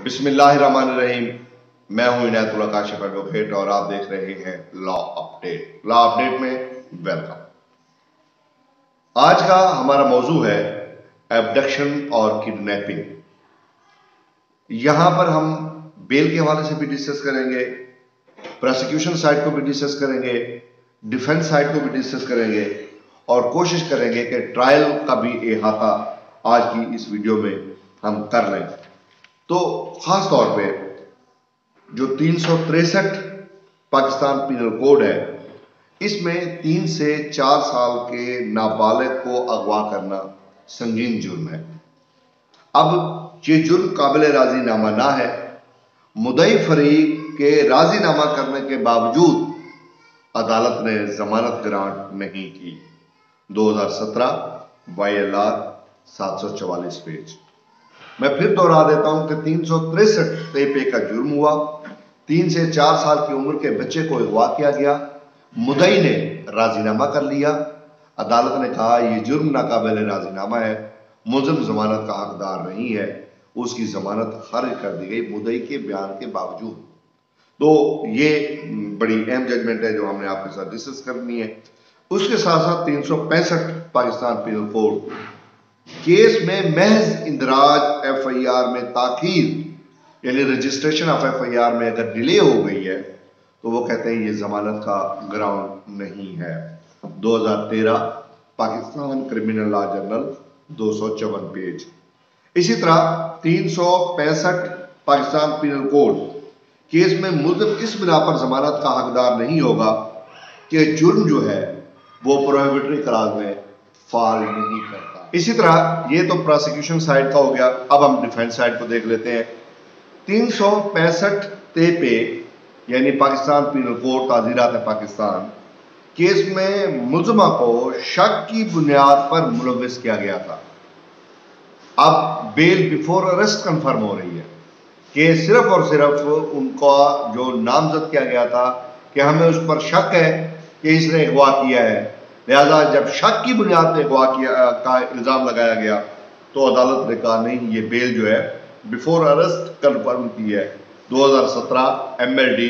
बिस्मिल्लाहिर्रहमानिर्रहीम। मैं हूं इनायतुल्लाह काशिफ एडवोकेट और आप देख रहे हैं लॉ अपडेट। लॉ अपडेट में वेलकम। आज का हमारा मौजू है एब्डक्शन और किडनैपिंग। यहां पर हम बेल के हवाले से भी डिस्कस करेंगे, प्रोसिक्यूशन साइड को भी डिस्कस करेंगे, डिफेंस साइड को भी डिस्कस करेंगे और कोशिश करेंगे कि ट्रायल का भी अहाता आज की इस वीडियो में हम कर लें। तो खास तौर पे जो 363 पाकिस्तान पीनल कोड है, इसमें 3 से 4 साल के नाबालिग को अगवा करना संगीन जुर्म है। अब ये जुर्म काबिल राजीनामा ना है। मुद्दई फरीक के राजीनामा करने के बावजूद अदालत ने जमानत ग्रांट नहीं की। 2017 YLR 744 पेज। मैं फिर दोहरा देता हूं कि 363 पे का जुर्म हुआ। 3 से 4 साल की उम्र के बच्चे को अगवा किया गया। मुद्दई ने राजीनामा कर लिया। अदालत ने कहा यह जुर्म नाकाबिल राजीनामा है, मुलजिम जमानत का हकदार नहीं है। उसकी जमानत खारिज कर दी गई मुद्दई के बयान के बावजूद। तो ये बड़ी अहम जजमेंट है जो हमने आपके साथ डिस्कस करनी है। उसके साथ साथ 365 पाकिस्तान पीनल कोड केस में महज इंदराज FIR में ताखीर, यानी रजिस्ट्रेशन ऑफ FIR में अगर डिले हो गई है तो वो कहते हैं ये जमानत का ग्राउंड नहीं है। 2013 Pakistan criminal law journal 254 page. इसी तरह 365 पाकिस्तान पीनल कोड केस में मुल्जिम इस बिना पर जमानत का हकदार नहीं होगा कि जुर्म जो है वो प्रोहिबिटरी क्लॉज में फॉल नहीं करता। इसी तरह ये तो प्रोसिक्यूशन साइड का हो गया। अब हम डिफेंस साइड को देख लेते हैं। 365 पे यानी पाकिस्तान पीनल कोड ताज़ीरात पाकिस्तान केस में मुलजमा को शक की बुनियाद पर मुलविस किया गया था। अब बेल बिफोर अरेस्ट कंफर्म हो रही है कि सिर्फ और सिर्फ उनका जो नामजद किया गया था कि हमें उस पर शक है कि इसने अगवा किया है, लिहाजा जब शक की बुनियाद पर अगवा किया का इल्ज़ाम लगाया गया तो अदालत ने कहा नहीं, ये बेल जो है बिफोर अरेस्ट कंफर्म की है। 2017 MLD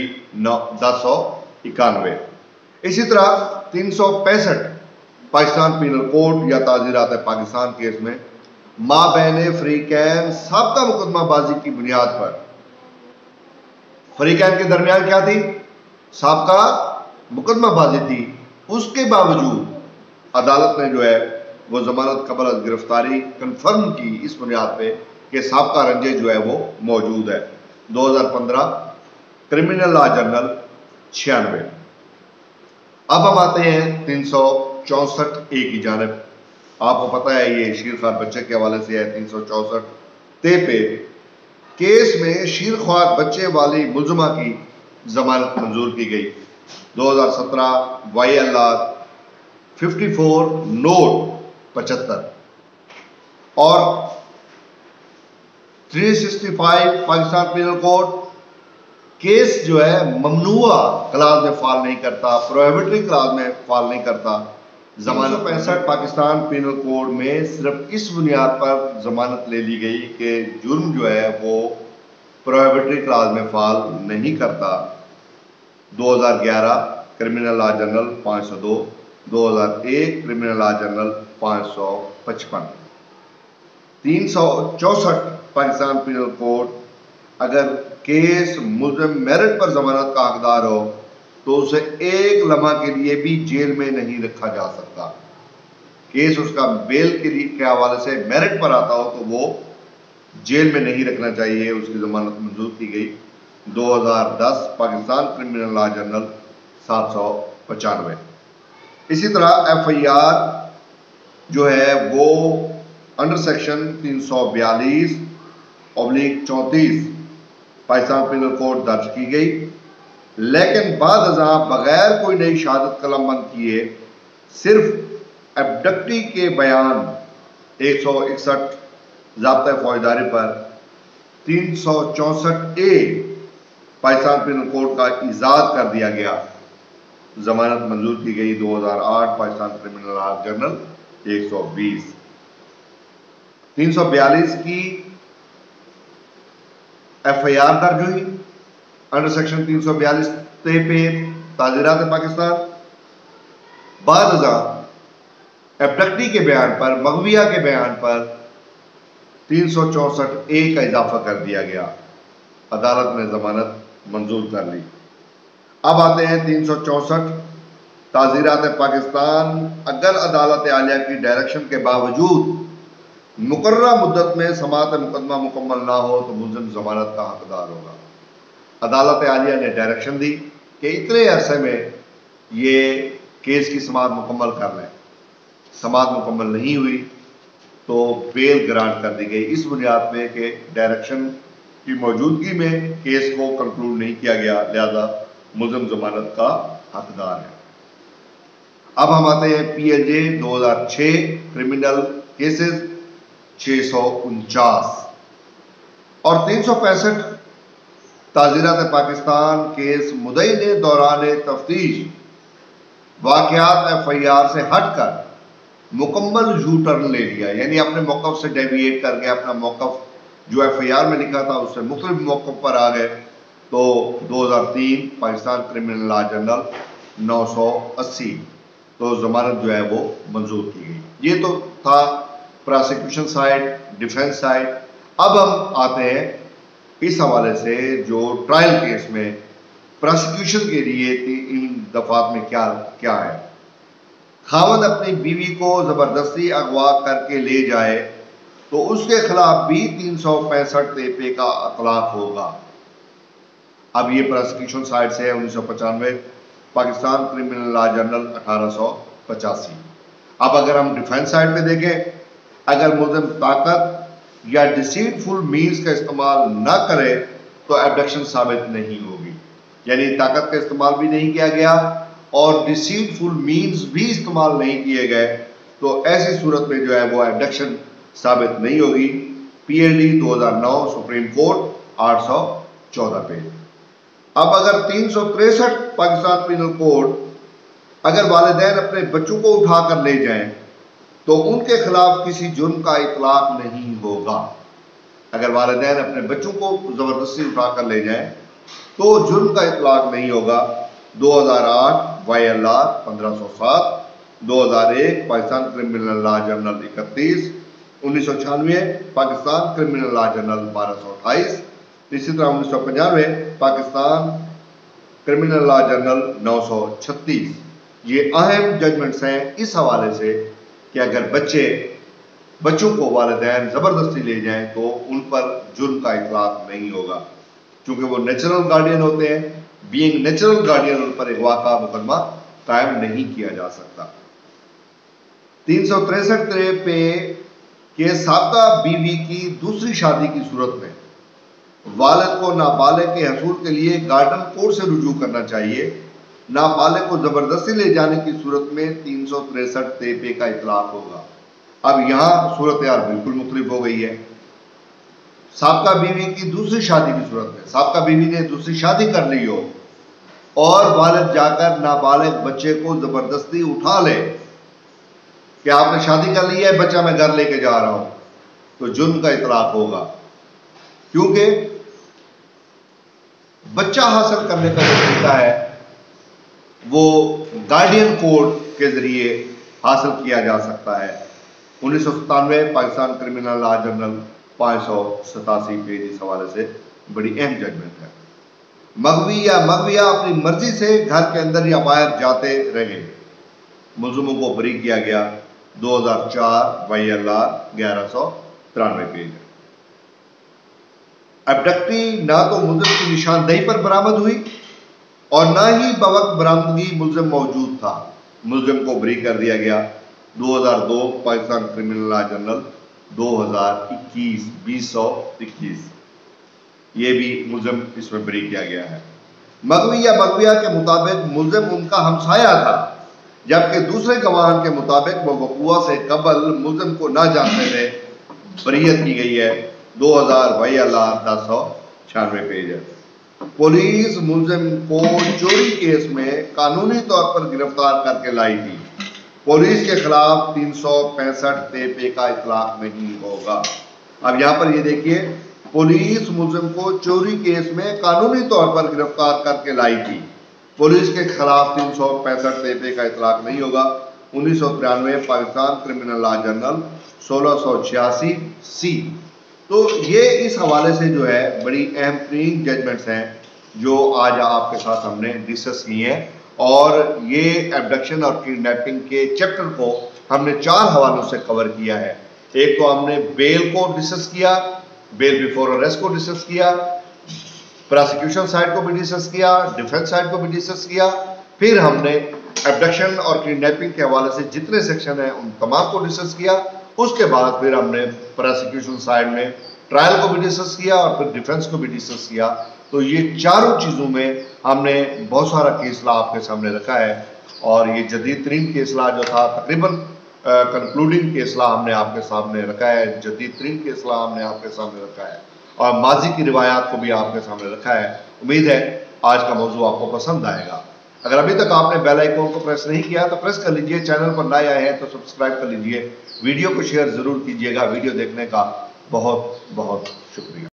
1091। इसी तरह 365 पाकिस्तान पीनल कोड या ताज़ीरात पाकिस्तान केस में माबैन फरीकैन साबका मुकदमाबाजी की बुनियाद पर, फरीकैन के दरमियान क्या थी? साबका मुकदमाबाजी थी। उसके बावजूद अदालत ने जो है वो जमानत कबल अज गिरफ्तारी कंफर्म की इस बुनियाद पे कि साबका रंजिश जो है वो मौजूद है। 2015 क्रिमिनल लॉ जर्नल 96। अब हम आते हैं 364A की जानिब। आपको पता है ये शीरख्वार बच्चे के हवाले से है। 364 पे केस में शीरख्वार बच्चे वाली मुलजमा की जमानत मंजूर की गई। 2017 YLR 54 नोट 75 और 365 पाकिस्तान पीनल कोड केस जो है ममनुआ क्लास में फॉल नहीं करता, प्रोहिबिटरी क्लास में फॉल नहीं करता। जमानत 65 पाकिस्तान पीनल कोड में सिर्फ इस बुनियाद पर जमानत ले ली गई कि जुर्म जो है वो प्रोहिबिटरी क्लास में फॉल नहीं करता। 2011 criminal law journal 502, 2001 criminal law journal 555। 364 Pakistan penal code अगर केस मुल्जिम मेरिट पर जमानत का हकदार हो तो उसे एक लम्हा के लिए भी जेल में नहीं रखा जा सकता। केस उसका बेल के हवाले से मेरिट पर आता हो तो वो जेल में नहीं रखना चाहिए। उसकी जमानत मंजूर की गई। 2010 पाकिस्तान क्रिमिनल लॉ जर्नल 795। इसी तरह FIR जो है वो under section 342/34 Pakistan penal code दर्ज की गई, लेकिन बाद अज़ां बगैर कोई नई शहादत कलम बंद किए सिर्फ एब्डक्टी के बयान 161 ज़ाब्ता फौजदारी पर 364A पाकिस्तान पीनल कोड का इजाद कर दिया गया। जमानत मंजूर की गई। 2008 पाकिस्तान क्रिमिनल लॉ जर्नल 120। 342 की FIR दर्ज हुई अंडर सेक्शन 342 पे ताज़ीरात पाकिस्तान। बाद एब्डक्टी के बयान पर, मगविया के बयान पर 364A का इजाफा कर दिया गया। अदालत ने जमानत मंजूर कर ली। अब आते हैं 364 ताज़ीरात पाकिस्तान। अगर अदालत आलिया की डायरेक्शन के बावजूद मुकर्ररा मुद्दत में समाअत मुकदमा मुकम्मल ना हो तो मुल्ज़िम जमानत का हकदार होगा। अदालत आलिया ने डायरेक्शन दी कि इतने अरसे में ये केस की समाअत मुकम्मल कर लें। समाअत मुकम्मल नहीं हुई तो बेल ग्रांट कर दी गई इस बुनियाद पे कि डायरेक्शन की मौजूदगी में केस को कंक्लूड नहीं किया गया, लिहाजा मुल्ज़िम जमानत का हकदार है। अब हम आते हैं PLJ 2006 क्रिमिनल केसेस 649 और 365 ताज़ीरात पाकिस्तान केस मुद्दई ने दौरान तफ्तीश वाक़यात FIR से हटकर मुकम्मल यू टर्न ले लिया, यानी अपने मौक़िफ़ से डेविएट करके अपना मौक़िफ़ जो FIR में लिखा था उससे मुख्तलिफ मौक़िफ़ पर आ गए। तो 2003 पाकिस्तान क्रिमिनल लॉ जनरल 980 तो जमानत जो है वो मंजूर की गई। ये तो था प्रोसिक्यूशन साइड, डिफेंस साइड। अब हम आते हैं इस हवाले से जो ट्रायल केस में प्रोसिक्यूशन के लिए इन दफात में क्या क्या है। खावंद अपनी बीवी को जबरदस्ती अगवा करके ले जाए तो उसके खिलाफ भी 365 पे का अतलाक होगा। अब ये प्रोसिक्यूशन साइड से है 1995 पाकिस्तान क्रिमिनल लॉ जनरल 1885। अब अगर हम डिफेंस साइड पे देखें, अगर मुल्ज़िम ताकत या डिसीटफुल मीन्स का इस्तेमाल न करे तो एब्डक्शन साबित नहीं होगी, यानी ताकत का इस्तेमाल भी नहीं किया गया और डिसीटफुल मीन्स भी इस्तेमाल नहीं किए गए तो ऐसी सूरत में जो है वो एब्डक्शन साबित नहीं होगी। PLD 2009 सुप्रीम कोर्ट 814 पे। अब अगर 363 पाकिस्तान पिनल कोड अगर वालिदैन अपने बच्चों को उठाकर ले जाएं तो उनके खिलाफ किसी जुर्म का इतलाक नहीं होगा। अगर वालिदैन अपने बच्चों को जबरदस्ती उठाकर ले जाएं तो जुर्म का इतलाक नहीं होगा। 2008 YLR 1507, 2001 Pakistan criminal law journal 31, 1996 Pakistan criminal law journal 1228, इसी तरह 1995 पाकिस्तान क्रिमिनल लॉ जनरल 936। ये अहम जजमेंट्स हैं इस हवाले से कि अगर बच्चों को वालिदैन जबरदस्ती ले जाएं तो उन पर जुर्म का इतलाक नहीं होगा, क्योंकि वो नेचुरल गार्डियन होते हैं। बीइंग नेचुरल गार्डियन उन पर अगवा का मुकदमा कायम नहीं किया जा सकता। 363 पे के साबका बीवी की दूसरी शादी की सूरत में वालिद को नाबालिग के हसूल के लिए गार्डन कोर्ट से रुजू करना चाहिए। नाबालिग को जबरदस्ती ले जाने की सूरत में 363 पे का इतलाक होगा। अब यहाँ सूरत यार बिल्कुल मुख्तलिफ हो गई है। साबका बीवी की दूसरी शादी की सूरत में साबका बीवी ने दूसरी शादी कर ली हो और वालिद जाकर नाबालिग बच्चे को जबरदस्ती उठा ले कि आपने शादी कर ली है, बच्चा मैं घर लेके जा रहा हूं, तो जुर्म का इतलाक होगा, क्योंकि बच्चा हासिल करने का जो तरीका है वो गार्डियन कोड के जरिए हासिल किया जा सकता है। 1997 Pakistan criminal law journal 587 page इस हवाले से बड़ी अहम जजमेंट है। मगविया अपनी मर्जी से घर के अंदर या बाहर जाते रहे, मुल्ज़िमों को बरी किया गया। 2004 YLR 1193 पेज। एब्डक्टी ना तो मुल्ज़िम की निशानदेही पर बरामद हुई और ना ही बवक्त बरामदगी मुल्ज़िम मौजूद था, मुल्ज़िम को बरी कर दिया गया। 2002 पाकिस्तान क्रिमिनल लॉ जनरल 2021 2021 ये भी मुल्ज़िम इसमें बरी किया गया है। मगविया के मुताबिक मुल्ज़िम उनका हमसाया था, जबकि दूसरे गवाहान के मुताबिक वो वक़ूआ से कबल मुल्ज़िम को ना जानने में बरीयत की गई है। 2000 YLR 1096 पेज है। पुलिस मुल्ज़िम को चोरी केस में कानूनी तौर पर गिरफ्तार करके लाई थी। पुलिस के खिलाफ 365 पे का इतलाक नहीं होगा। अब यहाँ पर ये देखिए, पुलिस मुलजिम को चोरी केस में कानूनी तौर पर गिरफ्तार करके लाई थी। पुलिस के खिलाफ 365 तेपे का इतलाक नहीं होगा। 1993 पाकिस्तान क्रिमिनल लॉ जर्नल 1686 सी। तो ये इस हवाले से जो है बड़ी अहम तरीन जजमेंट्स हैं जो आज आपके साथ हमने डिस्कस की हैं, और ये एब्डक्शन और किडनैपिंग के चैप्टर को हमने 4 हवालों से कवर किया है। एक तो हमने बेल को डिस्कस किया, बेल बिफोर अरेस्ट को डिस्कस किया, प्रोसिक्यूशन साइड को भी डिस्कस किया, डिफेंस साइड को भी डिस्कस किया, फिर हमने एब्डक्शन और किडनैपिंग के हवाले से जितने सेक्शन हैं उन तमाम को डिस्कस किया। उसके बाद फिर हमने प्रोसिक्यूशन साइड में ट्रायल को भी डिस्कस किया और फिर डिफेंस को भी डिस्कस किया। तो ये चारों चीज़ों में हमने बहुत सारा केस लॉ आपके सामने रखा है, और ये जदीद तरीन केस लॉ जो था तकरीबन कंक्लूडिंग केस लॉ हमने आपके सामने रखा है, जदीद तरीन केस लॉ हमने आपके सामने रखा है, और माजी की रिवायात को भी आपके सामने रखा है। उम्मीद है आज का मौजू आपको पसंद आएगा। अगर अभी तक आपने बेल आइकन को प्रेस नहीं किया तो प्रेस कर लीजिए, चैनल पर नए आए हैं तो सब्सक्राइब कर लीजिए, वीडियो को शेयर जरूर कीजिएगा। वीडियो देखने का बहुत बहुत शुक्रिया।